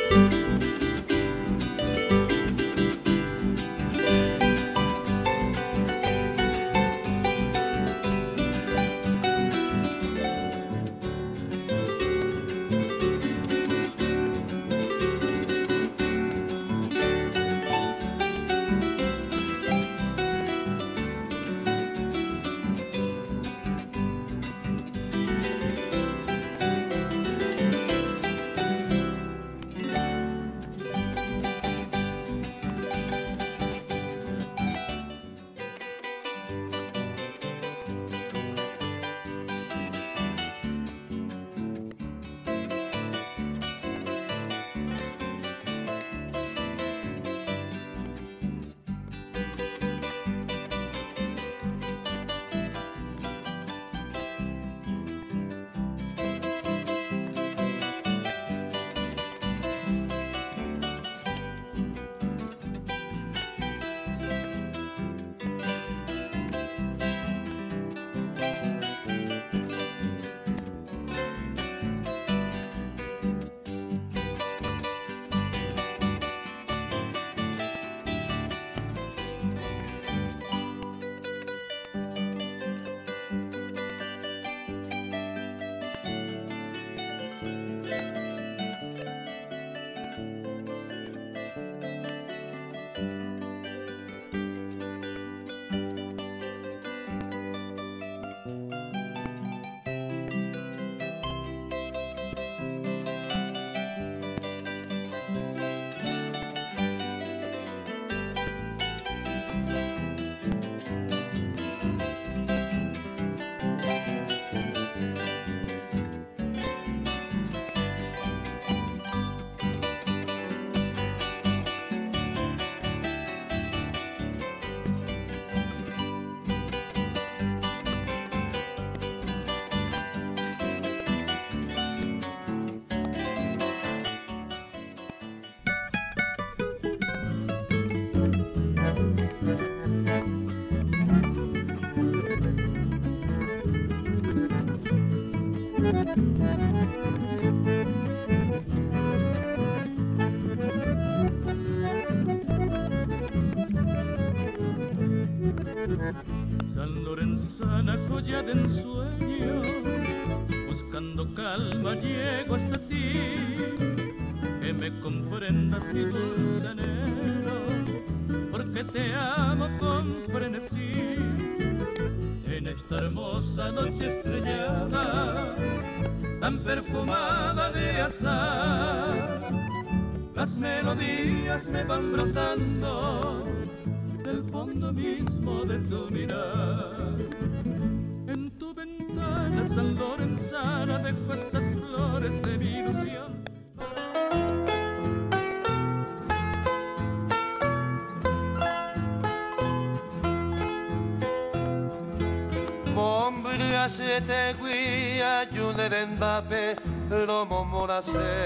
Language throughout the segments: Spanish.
San Lorenzana, joya de ensueño, buscando calma llego hasta ti, que me comprendas mi dulce anhelo, porque te amo con frenesí. En esta hermosa noche estrellada, tan perfumada de azar, las melodías me van brotando del fondo mismo de tu mirar. En tu ventana, San Lorenzana, dejo estas flores de mi ilusión. Mombria se te guía, yo ne rendape, lo momora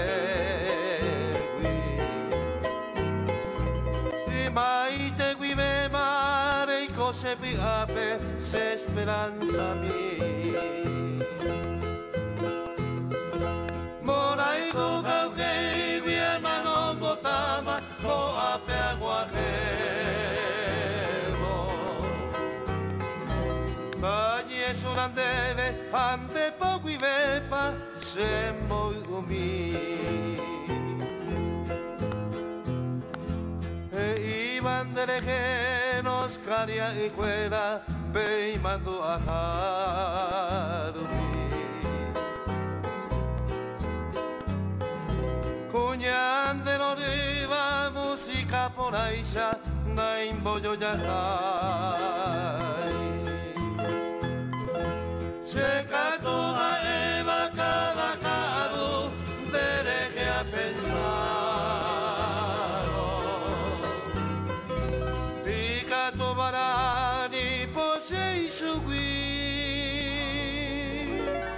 mai te guive mare y cose piape se speranza mi morai go gauge via mano botama o ape aguajero bañi es un andeve ante po guivepa se moi umi banderejenos, caria y cuera, ve y mando a Harumi. Cuñan de Noriva, música por Aisha, naimbo yo ya hay. Checa toda Eva, cada caro, dereje a pensar. Barani posei sugui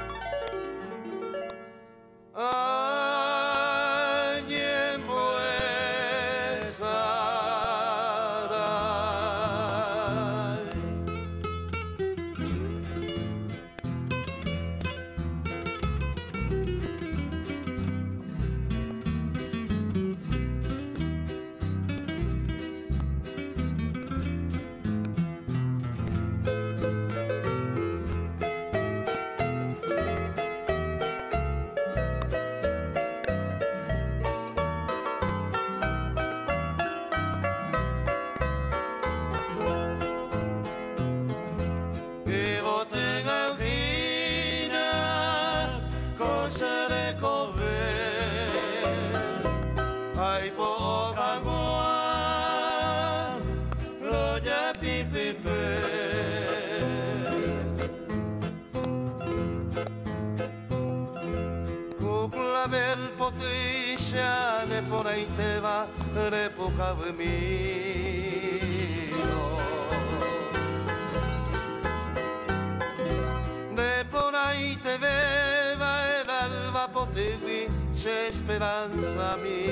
añe moesara de comer. Hay poca agua, lo ya pipipe. Cucla bel potriscia, de por ahí te va, de poca vemino. De por ahí te beba el alba potegui, se esperanza a mí.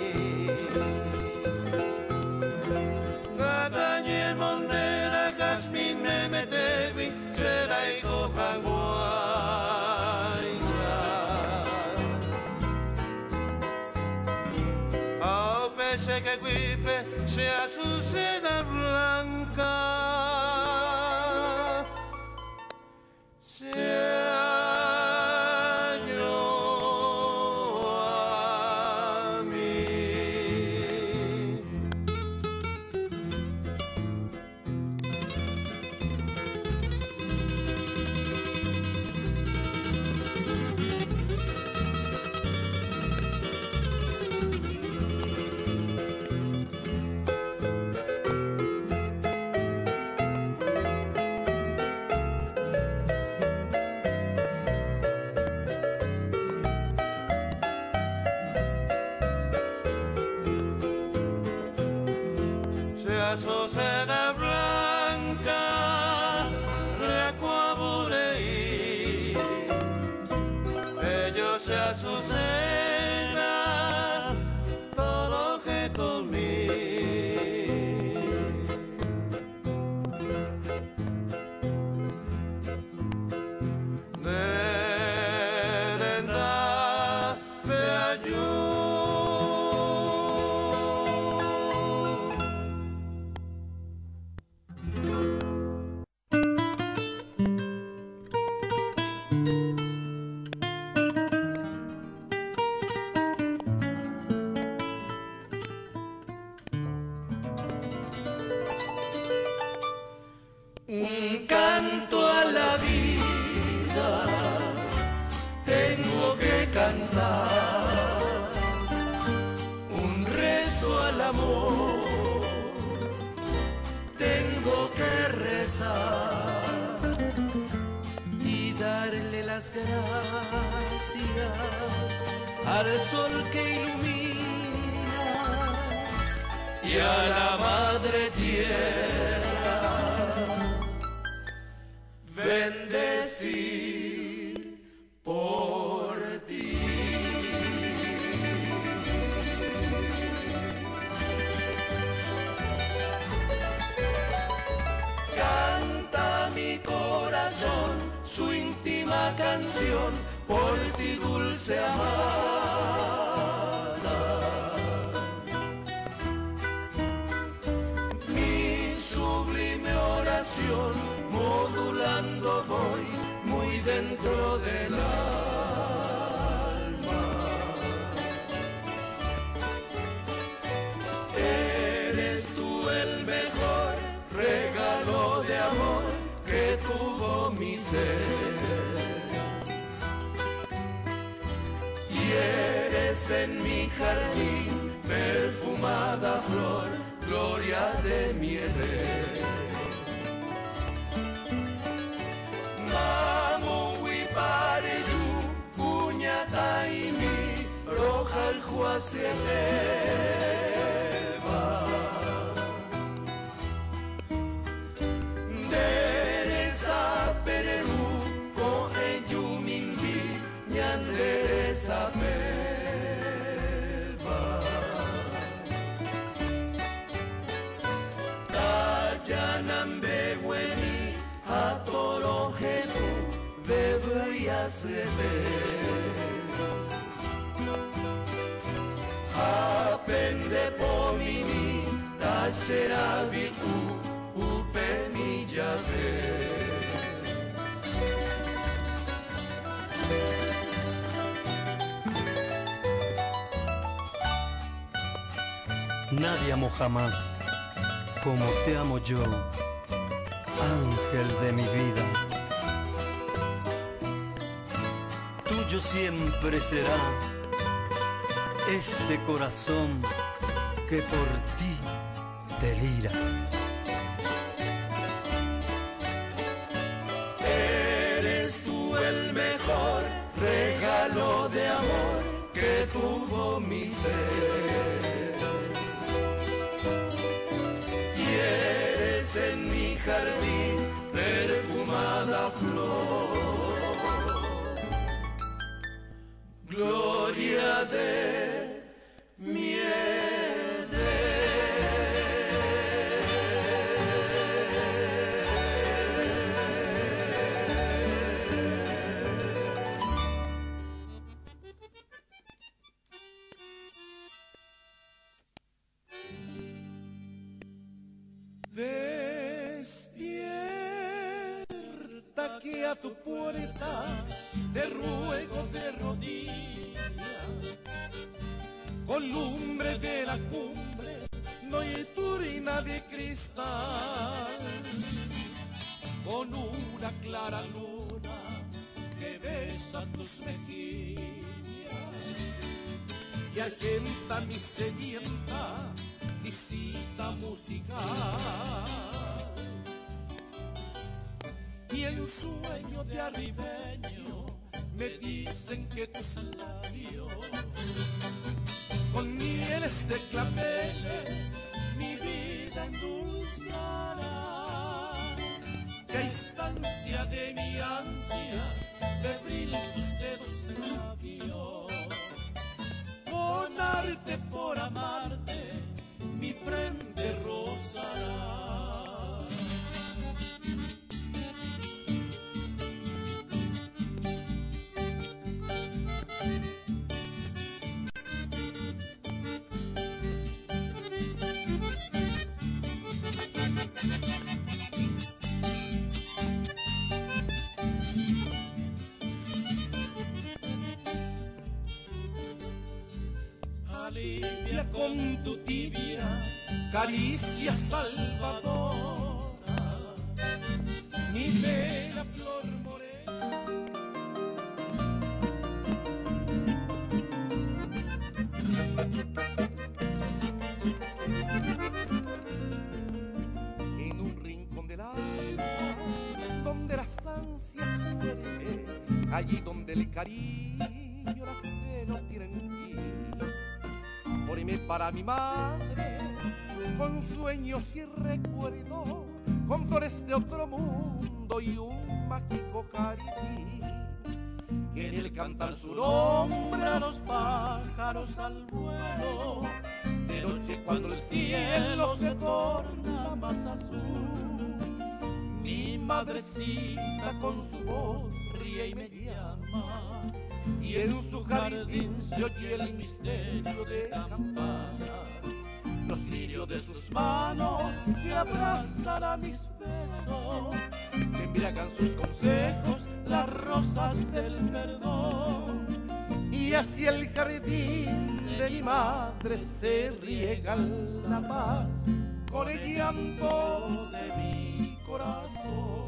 Gatañe monera, casmin me metegui, será y cojaguaysa. Ao pese que guipe, sea su cena blanca. Azucena blanca, recuabuleí, ellos se azucena, todo lo que comí. Merenda, peayú. Un canto a la vida tengo que cantar, un rezo al amor tengo que rezar y darle las gracias al sol que ilumina y a la madre tierra. Bendecir por ti. Canta mi corazón su íntima canción por ti, dulce amada. Mi sublime oración modulando voy muy dentro del alma. Eres tú el mejor regalo de amor que tuvo mi ser. Y eres en mi jardín perfumada flor, gloria de mi Edén. Mamo wipare yu, puñata y mi roja el juaceleva. Deresa pererú, coge yu mingi, ñanderesa peva. Tayanambe weni, atorojetu, bebuya se ve. Apende pomini, tasherabitu, upe mi llave. Nadie amó jamás como te amo yo, ángel de mi vida. Tú tuyo siempre será este corazón que por ti delira. Eres tú el mejor regalo de amor que tuvo mi ser. Y eres en mi jardín perfumada flor, gloria de mi despierta que a tu puerta te ruego de rodillas, con lumbre de la cumbre nocturna de cristal, con una clara luna que besa tus mejillas y agenta mi sedienta visita musical. Y en sueño de arribeño me dicen que tus labios con mieles de claveles mi vida endulzará. Que a instancia de mi ansia febril tus dedos labios, con arte por amarte mi frente rozará. Alivia con tu tibia caricia salvadora mi bella flor morena. En un rincón del alma donde las ansias mueren, allí donde el cariño, la fe no tienen fin, morirme para mi madre con sueños y recuerdos, con flores de otro mundo y un mágico cariño. Y en el cantar su nombre a los pájaros al vuelo, de noche cuando el cielo se torna más azul, mi madrecita con su voz ríe y me llama, y en su jardín se oye el misterio de campana. Los lirios de sus manos se abrazan a mis besos, que embriagan sus consejos las rosas del perdón. Y así el jardín de mi madre se riega la paz con el llanto de mi corazón.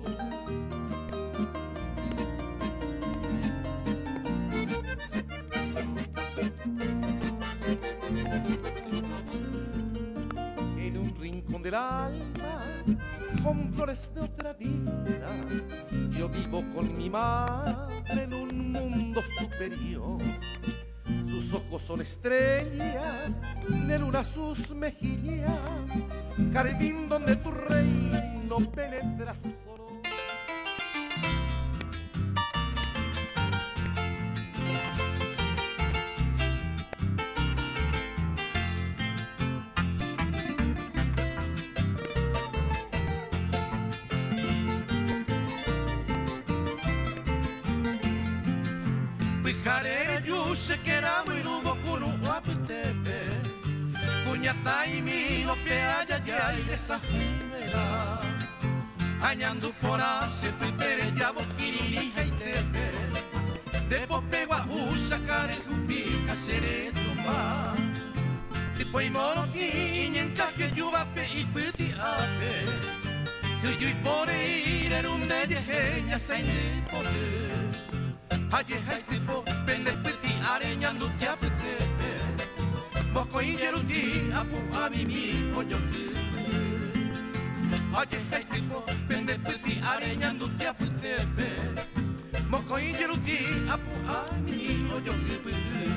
En un rincón del alma, con flores de otra vida, yo vivo con mi madre en un mundo superior. Sus ojos son estrellas, de luna sus mejillas, jardín donde tu reino penetra solo. Jarere yuse kera mirugo kunu wapitepe Puñata y milo peaya ya esa jumera Añando por hace pitere ya boquiriri haitepe De popegua usa care jupica sere tumba Tipo y moro quiñen que yuvape y piti ape Que yo y por ir en un de yejeña se poder Haye tipo pendepeti areñando tiapete Boko ingeruti apu amimi oyoku Haye tipo pendepeti areñando tiapete Boko ingeruti apu amimi oyoku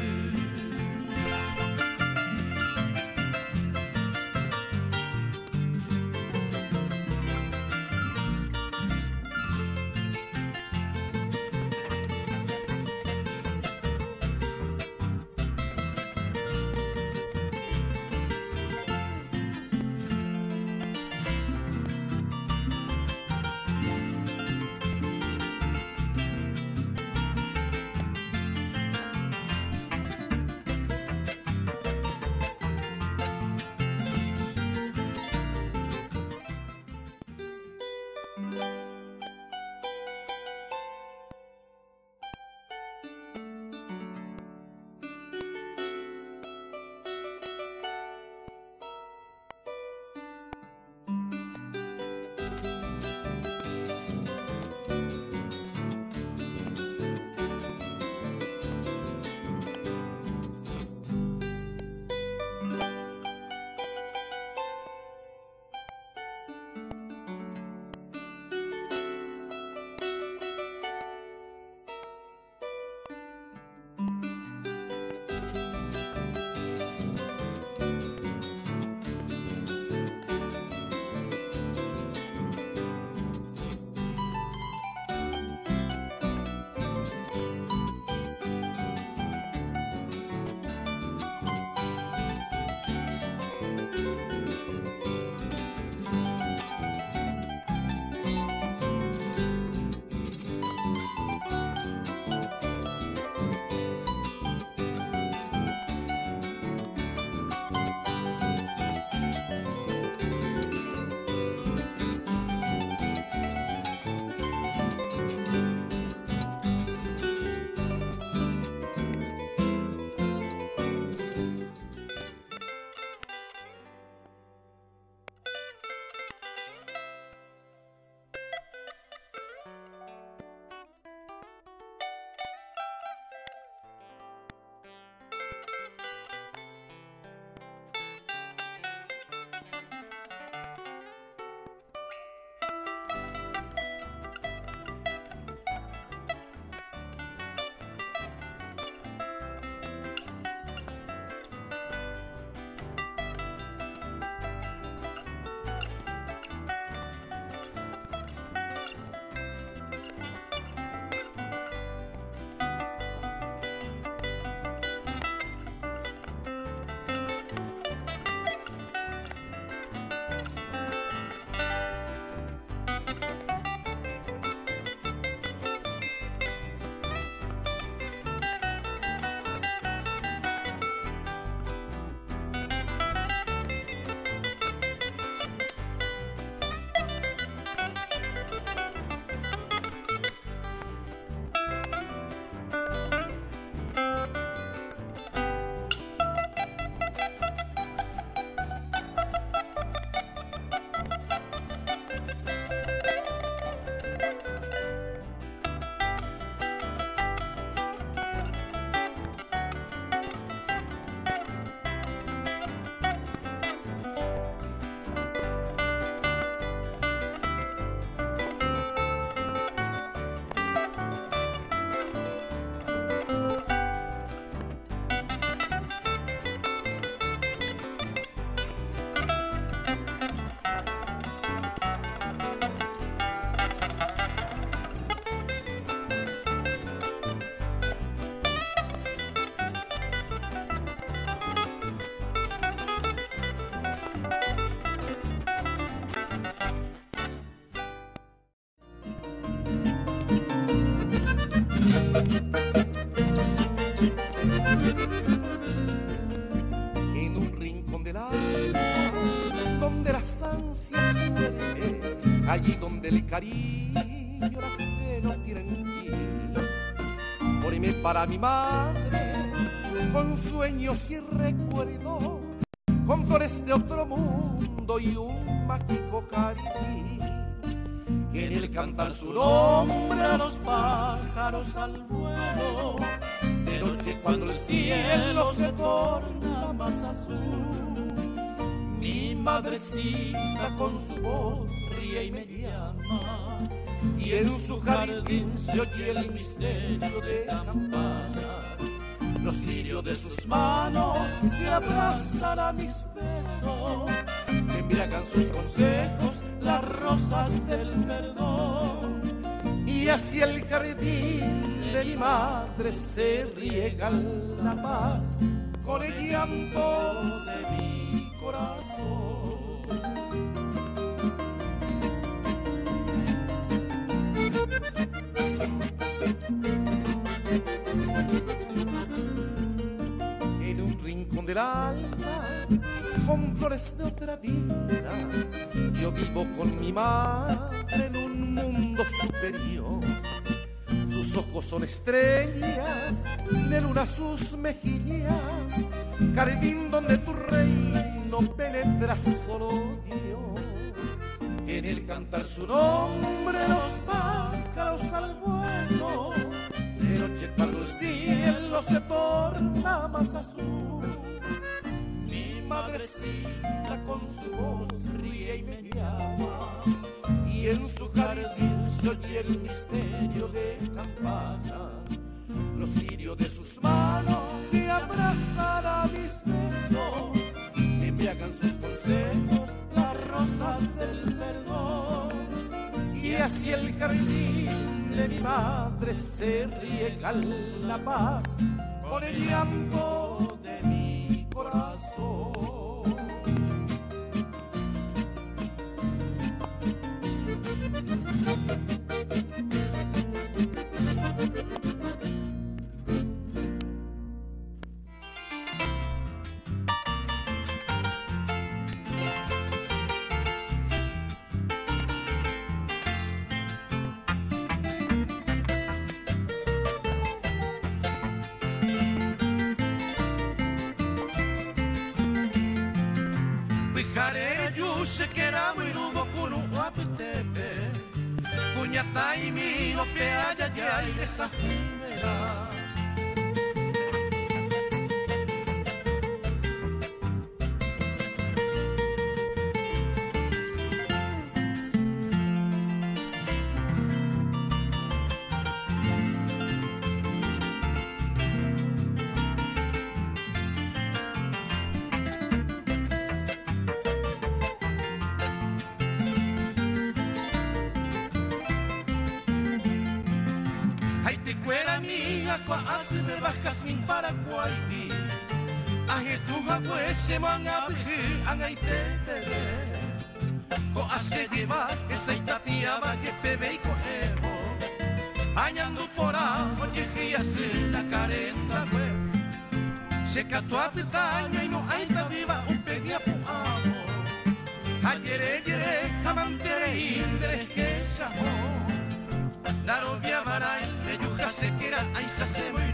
En un rincón del alma donde las ansias mueren, allí donde el cariño, la fe no tienen fin. Morirme para mi madre con sueños y recuerdos, con flores de otro mundo y un mágico cariño. en el cantar su nombre a los pájaros al vuelo. De noche cuando el cielo se torna más azul, mi madrecita con su voz ríe y me llama, y en su jardín se oye el misterio de campana. Los lirios de sus manos se abrazan a mis besos, me embriagan sus consejos las rosas del perdón. Y hacia el jardín de mi madre se riega la paz con el llanto de mi corazón. En un rincón del alma, con flores de otra vida, yo vivo con mi madre en un mundo superior. Sus ojos son estrellas, de luna sus mejillas, jardín donde tu reino penetra solo Dios. En el cantar su nombre los pájaros al vuelo, de noche cuando el cielo se torna más azul, mi madrecita con su voz ríe y me llama, y en su jardín se oye el misterio de campana. Los lirios de sus manos se abrazan a mis besos, me embriagan sus consejos las rosas del perdón. Y hacia el jardín de mi madre se riega la paz con el llanto de mi corazón. Se queda muy rudo con un guapetete, puñata y mi lo que haya ya y esa jimera. Hace me bajas min Paraguay, aje tu hagüe se man abri angai tebe, ko hace llevar esa itapia va que pebe y coevo, añando por agua y hace la carenda web, se cató a pitaña y no hay viva un peña pu amo, ayer amantere indre que llamó. La robia varay, le yuja se quera, ahí se hace muy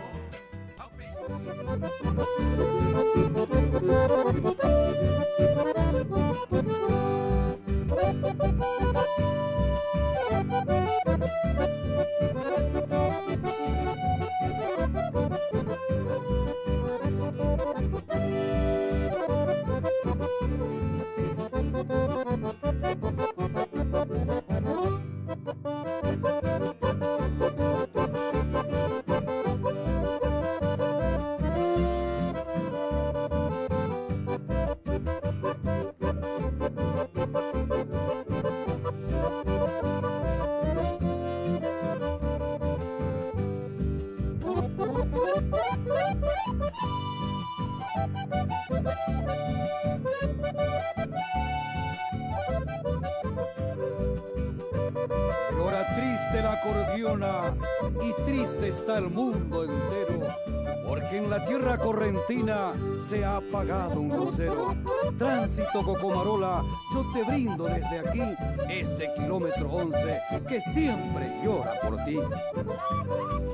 y triste está el mundo entero, porque en la tierra correntina se ha apagado un lucero. Tránsito Cocomarola, yo te brindo desde aquí este kilómetro 11 que siempre llora por ti.